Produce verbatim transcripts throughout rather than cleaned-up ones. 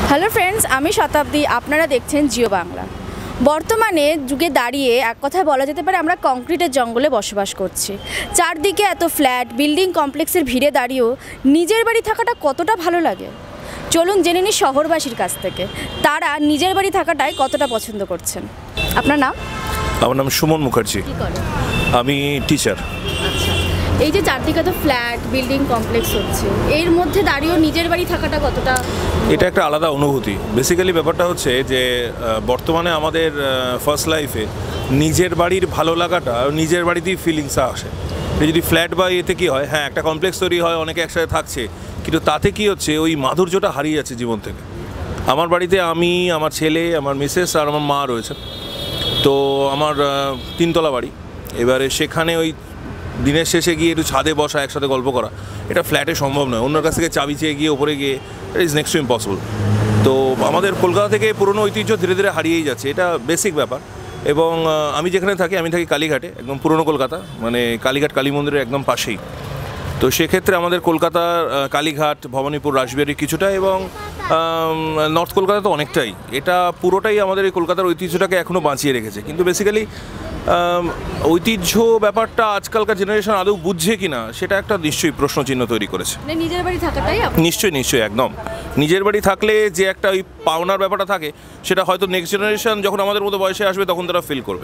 Hello friends, আমি শতাব্দী, আপনারা দেখছেন জিও বাংলা। বর্তমানে যুগে দাঁড়িয়ে এক কথায় বলা যেতে পারে আমরা কংক্রিটের জঙ্গলে বসবাস করছি। চারদিকে এত ফ্ল্যাট বিল্ডিং কমপ্লেক্সের ভিড়ে দাঁড়িয়েও নিজের বাড়ি থাকাটা কতটা ভালো লাগে চলুন জেনে নিই শহরবাসীর কাছ থেকে, তারা নিজের বাড়ি থাকাটাই কতটা পছন্দ করছেন। আপনার নাম? আমার নাম সুমন মুখার্জি। কি করেন? আমি টিচার। আচ্ছা, এই যে চারদিকে তো ফ্ল্যাট বিল্ডিং কমপ্লেক্স হচ্ছে, এর মধ্যে দাঁড়িয়েও নিজের বাড়ি থাকাটা কতটা? এটা একটা আলাদা অনুভূতি। বেসিক্যালি ব্যাপারটা হচ্ছে যে বর্তমানে আমাদের ফার্স্ট লাইফে নিজের বাড়ির ভালো লাগাটা নিজের বাড়িতেই ফিলিংসটা আসে। যদি ফ্ল্যাট বা এতে কী হয়, হ্যাঁ একটা কমপ্লেক্স তৈরি হয়, অনেকে একসাথে থাকছে, কিন্তু তাতে কি হচ্ছে ওই মাধুর্যটা হারিয়ে যাচ্ছে জীবন থেকে। আমার বাড়িতে আমি, আমার ছেলে, আমার মিসেস আর আমার মা রয়েছে। তো আমার তিনতলা বাড়ি, এবারে সেখানে ওই দিনের শেষে গিয়ে একটু ছাদে বসা, একসাথে গল্প করা, এটা ফ্ল্যাটে সম্ভব নয়। অন্যর কাছ থেকে চাবি চেয়ে গিয়ে ওপরে গিয়ে it is next to impossible. তো আমাদের কলকাতা থেকে পুরনো ঐতিহ্য ধীরে ধীরে হারিয়েই যাচ্ছে, এটা বেসিক ব্যাপার। এবং আমি যেখানে থাকি, আমি থাকি কালীঘাটে, একদম পুরনো কলকাতা, মানে কালীঘাট কালী মন্দিরের একদম পাশেই। তো সেক্ষেত্রে আমাদের কলকাতার কালীঘাট, ভবানীপুর, রাসবিহারী কিছুটা, এবং নর্থ কলকাতা তো অনেকটাই। এটা পুরোটাই আমাদের এই কলকাতার ঐতিহ্যটাকে এখনও বাঁচিয়ে রেখেছে। কিন্তু বেসিক্যালি ঐতিহ্য ব্যাপারটা আজকালকার জেনারেশন আদৌ বুঝছে কি না, সেটা একটা নিশ্চয়ই প্রশ্নচিহ্ন তৈরি করেছে। নিজের বাড়ি থাকাটাই নিশ্চয়ই নিশ্চয়ই একদম নিজের বাড়ি থাকলে যে একটা ওই পাওনার ব্যাপারটা থাকে, সেটা হয়তো নেক্সট জেনারেশন যখন আমাদের মতো বয়সে আসবে তখন তারা ফিল করবে।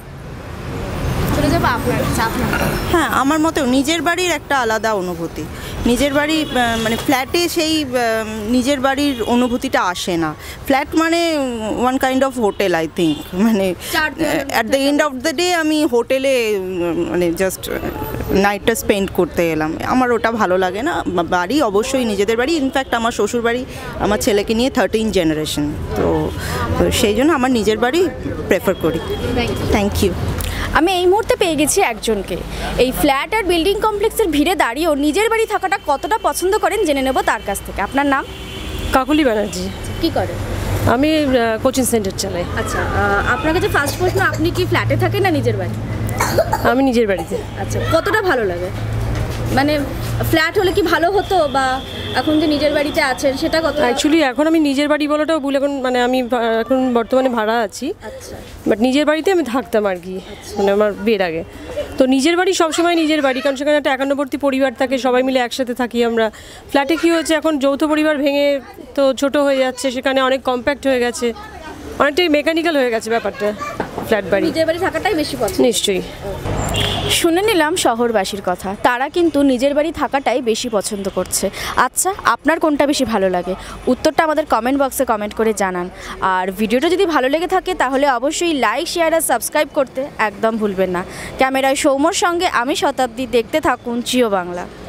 হ্যাঁ, আমার মতেও নিজের বাড়ির একটা আলাদা অনুভূতি। নিজের বাড়ি মানে ফ্ল্যাটে সেই নিজের বাড়ির অনুভূতিটা আসে না। ফ্ল্যাট মানে one kind of hotel, I think. মানে at the end of the day আমি হোটেলে মানে জাস্ট নাইটটা স্পেন্ড করতে এলাম, আমার ওটা ভালো লাগে না। বাড়ি অবশ্যই নিজেদের বাড়ি। ইনফ্যাক্ট আমার শ্বশুর বাড়ি আমার ছেলেকে নিয়ে থার্টিন জেনারেশন, তো সেই জন্য আমার নিজের বাড়ি প্রেফার করি। Thank you. আমি এই মুহূর্তে পেয়ে গেছি একজনকে। এই ফ্ল্যাট আর বিল্ডিং কমপ্লেক্সের ভিড়ে দাঁড়িয়েও নিজের বাড়ি থাকাটা কতটা পছন্দ করেন জেনে নেব তার কাছ থেকে। আপনার নাম? কাকলি ব্যানার্জি। কি করেন? আমি কোচিং সেন্টার চালাই। আচ্ছা, আপনার কাছে ফার্স্ট প্রশ্ন, আপনি কি ফ্ল্যাটে থাকেন না নিজের বাড়ি? আমি নিজের বাড়িতে। আচ্ছা, কতটা ভালো লাগে? মানে ফ্ল্যাট হলে কি ভালো হতো, বা এখন যে নিজের বাড়িতে আছেন সেটা কত? অ্যাকচুয়ালি এখন আমি নিজের বাড়ি বলাটাও ভুল, এখন মানে আমি এখন বর্তমানে ভাড়া আছি। আচ্ছা, বাট নিজের বাড়িতে আমি থাকতাম আর কি, মানে আমার বিয়ের আগে। তো নিজের বাড়ি সবসময় নিজের বাড়ি, কারণ সেখানে একটা একান্নবর্তী পরিবার থাকে, সবাই মিলে একসাথে থাকি আমরা। ফ্ল্যাটে কী হয়েছে, এখন যৌথ পরিবার ভেঙে তো ছোট হয়ে যাচ্ছে, সেখানে অনেক কম্প্যাক্ট হয়ে গেছে, অনেকটাই মেকানিক্যাল হয়ে গেছে ব্যাপারটা। ফ্ল্যাট বাড়ি, নিজের বাড়ি থাকাটাই বেশি পছন্দ। নিশ্চয়ই। শুনে নিলাম শহরবাসীর কথা, তারা কিন্তু নিজের বাড়ি থাকাটাই বেশি পছন্দ করছে। আচ্ছা, আপনার কোনটা বেশি ভালো লাগে? উত্তরটা আমাদের কমেন্ট বক্সে কমেন্ট করে জানান। আর ভিডিওটা যদি ভালো লেগে থাকে তাহলে অবশ্যই লাইক, শেয়ার আর সাবস্ক্রাইব করতে একদম ভুলবেন না। ক্যামেরায় সৌম্যর সঙ্গে আমি শতাব্দী, দেখতে থাকুন জিও বাংলা।